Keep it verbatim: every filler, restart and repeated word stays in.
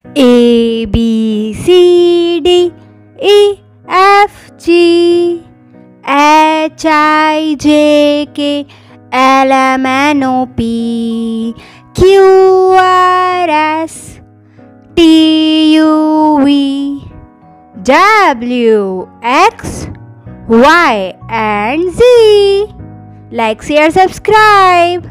A B C D E F G H I J K L M N O P Q R S T U V W X Y and Z. Like, share, subscribe.